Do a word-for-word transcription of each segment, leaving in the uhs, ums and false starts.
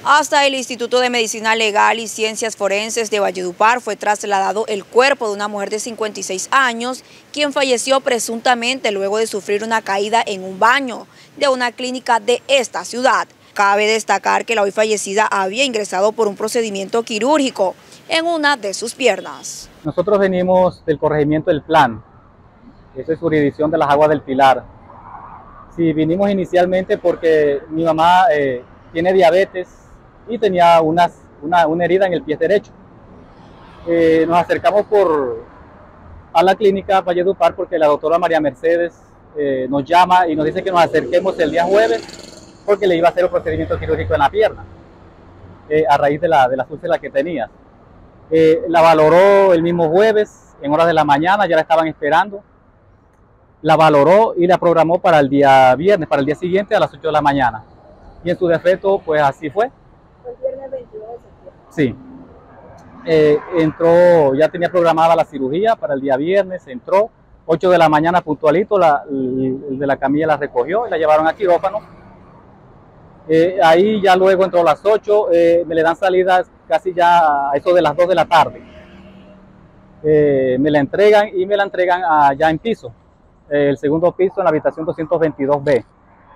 Hasta el Instituto de Medicina Legal y Ciencias Forenses de Valledupar fue trasladado el cuerpo de una mujer de cincuenta y seis años, quien falleció presuntamente luego de sufrir una caída en un baño de una clínica de esta ciudad. Cabe destacar que la hoy fallecida había ingresado por un procedimiento quirúrgico en una de sus piernas. Nosotros venimos del corregimiento del Plan, eso es jurisdicción de las Aguas del Pilar. Sí, vinimos inicialmente porque mi mamá eh, tiene diabetes y tenía unas, una, una herida en el pie derecho. Eh, nos acercamos por, a la clínica Valledupar porque la doctora María Mercedes eh, nos llama y nos dice que nos acerquemos el día jueves porque le iba a hacer un procedimiento quirúrgico en la pierna eh, a raíz de la, de las úlceras que tenía. Eh, la valoró el mismo jueves en horas de la mañana, ya la estaban esperando. La valoró y la programó para el día viernes, para el día siguiente a las ocho de la mañana. Y en su defecto, pues así fue. ¿Fue el viernes veintidós de septiembre? Sí. Eh, entró, ya tenía programada la cirugía para el día viernes, entró, ocho de la mañana puntualito, la, el, el de la camilla la recogió y la llevaron a quirófano. Eh, ahí ya luego entró a las ocho, eh, me le dan salidas casi ya a eso de las dos de la tarde. Eh, me la entregan y me la entregan allá en piso. El segundo piso en la habitación doscientos veintidós B.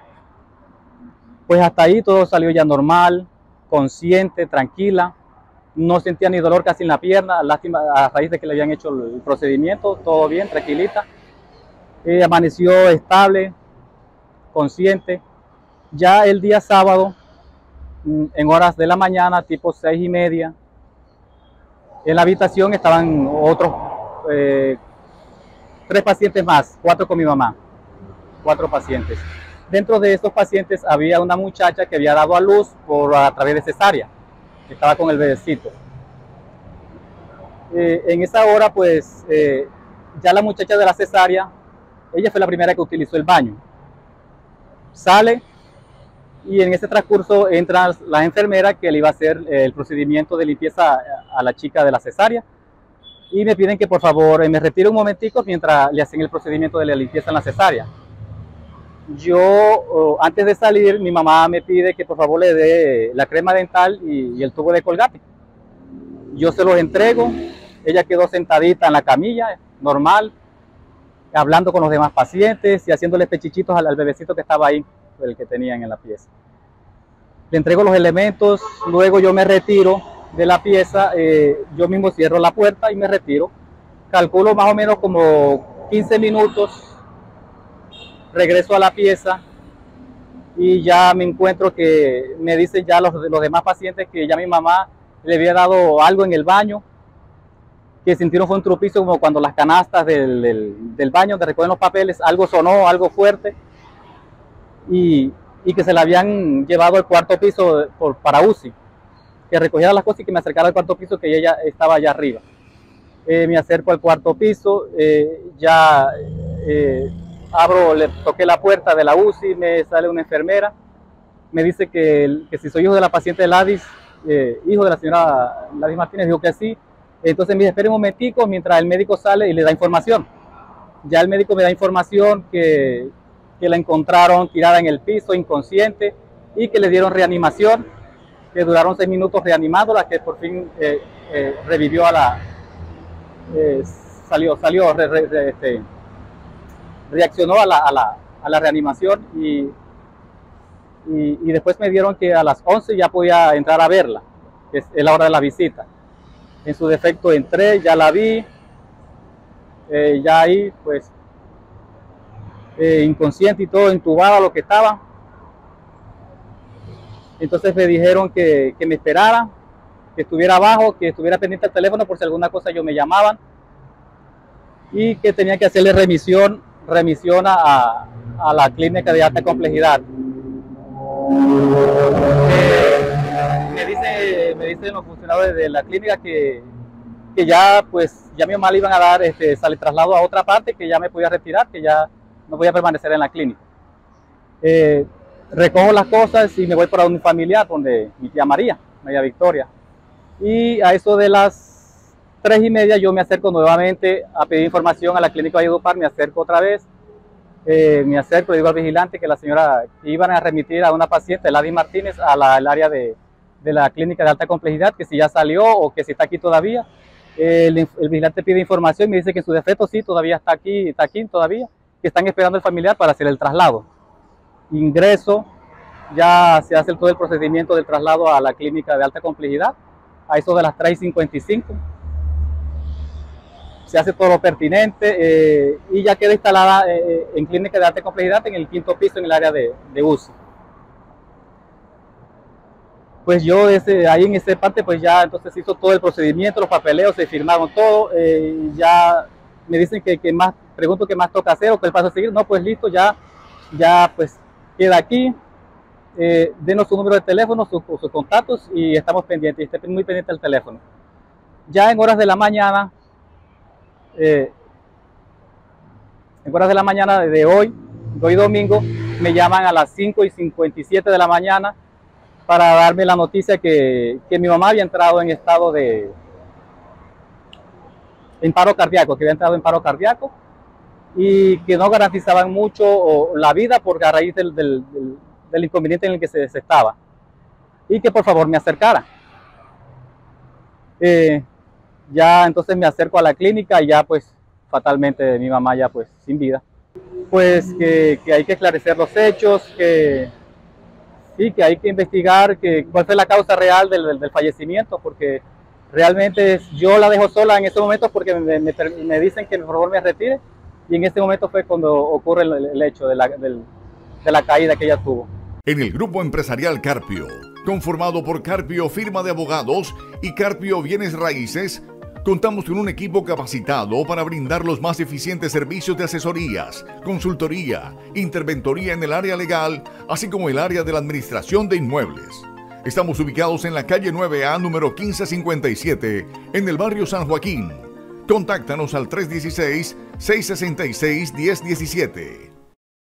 Pues hasta ahí todo salió ya normal, consciente, tranquila, no sentía ni dolor casi en la pierna, lástima a raíz de que le habían hecho el procedimiento, todo bien, tranquilita. Eh, amaneció estable, consciente. Ya el día sábado, en horas de la mañana, tipo seis y media, en la habitación estaban otros eh, tres pacientes más, cuatro con mi mamá, cuatro pacientes. Dentro de estos pacientes había una muchacha que había dado a luz por, a través de cesárea, que estaba con el bebecito. Eh, en esa hora, pues, eh, ya la muchacha de la cesárea, ella fue la primera que utilizó el baño. Sale y en ese transcurso entra la enfermera que le iba a hacer el procedimiento de limpieza a, a la chica de la cesárea. Y me piden que por favor me retire un momentico mientras le hacen el procedimiento de la limpieza en la cesárea. Yo, oh, antes de salir, mi mamá me pide que por favor le dé la crema dental y, y el tubo de Colgate. Yo se los entrego, ella quedó sentadita en la camilla, normal, hablando con los demás pacientes y haciéndole pechichitos al, al bebecito que estaba ahí, el que tenían en la pieza. Le entrego los elementos, luego yo me retiro de la pieza, eh, yo mismo cierro la puerta y me retiro. Calculo más o menos como quince minutos, regreso a la pieza y ya me encuentro que me dicen ya los, los demás pacientes que ya mi mamá le había dado algo en el baño, que sintieron fue un trupizo como cuando las canastas del, del, del baño donde recogen los papeles, algo sonó, algo fuerte y, y que se la habían llevado al cuarto piso por, para U C I. Que recogiera las cosas y que me acercara al cuarto piso, que ella estaba allá arriba. Eh, me acerco al cuarto piso, eh, ya eh, abro, le toqué la puerta de la U C I, me sale una enfermera, me dice que, que si soy hijo de la paciente Ladis, eh, hijo de la señora Ladis Martínez, digo que sí. Entonces me dice, espere un momentico mientras el médico sale y le da información. Ya el médico me da información que, que la encontraron tirada en el piso, inconsciente, y que le dieron reanimación, que duraron seis minutos reanimándola, que por fin eh, eh, revivió a la, eh, salió, salió, re, re, re, este, reaccionó a la, a, la, a la reanimación y, y, y después me dieron que a las once ya podía entrar a verla, que es, es la hora de la visita. En su defecto entré, ya la vi, eh, ya ahí pues eh, inconsciente y todo, intubada lo que estaba. Entonces me dijeron que, que me esperara, que estuviera abajo, que estuviera pendiente al teléfono por si alguna cosa yo me llamaban y que tenía que hacerle remisión, remisión a, a la clínica de alta complejidad. Eh, me, dice, me dicen los funcionarios de la clínica que, que ya pues ya mi mamá le iban a dar este, sale traslado a otra parte, que ya me podía retirar, que ya no podía permanecer en la clínica. Eh, Recojo las cosas y me voy para un familiar donde mi tía María, María Victoria. Y a eso de las tres y media yo me acerco nuevamente a pedir información a la clínica de Valledupar, me acerco otra vez, eh, me acerco, le digo al vigilante que la señora iban a remitir a una paciente, Ladis Martínez, a la, al área de, de la clínica de alta complejidad, que si ya salió o que si está aquí todavía. El, el vigilante pide información y me dice que en su defecto sí, todavía está aquí, está aquí todavía, que están esperando al familiar para hacer el traslado. Ingreso, ya se hace todo el procedimiento del traslado a la clínica de alta complejidad, a eso de las tres y cincuenta y cinco. Se hace todo lo pertinente eh, y ya queda instalada eh, en clínica de alta complejidad en el quinto piso en el área de, de U C I. Pues yo ese, ahí en esa parte pues ya entonces hizo todo el procedimiento, los papeleos, se firmaron todo, eh, ya me dicen que, que más, pregunto qué más toca hacer o qué paso a seguir, no pues listo, ya, ya pues queda aquí, eh, denos su número de teléfono, sus, sus contactos y estamos pendientes, y esté muy pendiente del teléfono. Ya en horas de la mañana, eh, en horas de la mañana de hoy, de hoy domingo, me llaman a las cinco y cincuenta y siete de la mañana para darme la noticia que, que mi mamá había entrado en estado de en paro cardíaco, que había entrado en paro cardíaco y que no garantizaban mucho o, la vida porque a raíz del, del, del, del inconveniente en el que se, se estaba y que por favor me acercara. Eh, ya entonces me acerco a la clínica y ya pues fatalmente mi mamá ya pues sin vida. Pues que, que hay que esclarecer los hechos, que sí, que hay que investigar que, cuál fue la causa real del, del, del fallecimiento, porque realmente yo la dejo sola en estos momentos porque me, me, me dicen que por favor me retire y en este momento fue cuando ocurre el, el hecho de la, del, de la caída que ella tuvo. En el Grupo Empresarial Carpio, conformado por Carpio Firma de Abogados y Carpio Bienes Raíces, contamos con un equipo capacitado para brindar los más eficientes servicios de asesorías, consultoría, interventoría en el área legal, así como el área de la administración de inmuebles. Estamos ubicados en la calle nueve A, número quince cincuenta y siete, en el barrio San Joaquín. Contáctanos al tres uno seis, seis seis seis, uno cero uno siete.